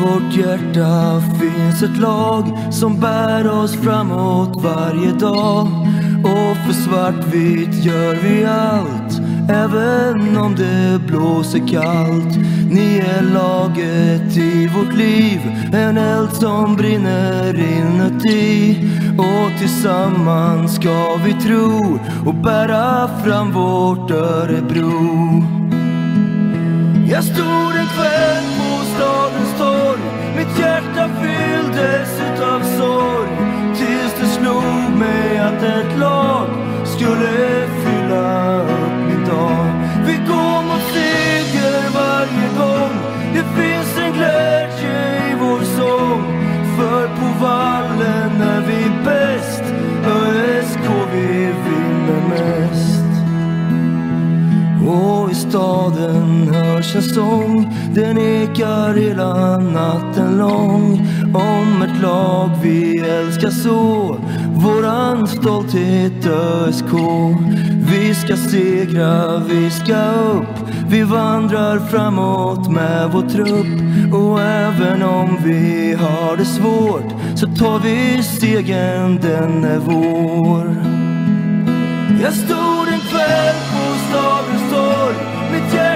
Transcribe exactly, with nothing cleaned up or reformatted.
vårt hjärta finns ett lag som bär oss framåt varje dag. Och för svartvitt gör vi allt, även om det blåser kallt. Ni är laget i vårt liv, en eld som brinner inuti. Och tillsammans ska vi tro och bära fram vårt Örebro. Jag stod en kväll på stadens torg, mitt hjärta fylldes utav sorg, tills det slog mig att ett lag skulle fylla upp min dag. Vi går mot seger varje gång, det finns en glädje i vår sång. För på vallen är vi bäst, ÖSK vi vinner mest. Och i staden hörs en sång, den ekar hela natten lång. Om ett lag vi älskar så, våran stolthet ÖSK. Vi ska segra, vi ska upp, vi vandrar framåt med vår trupp. Och även om vi har det svårt, så tar vi segern, den är vår. Jag stod en kväll på stadens torg, mitt hjärta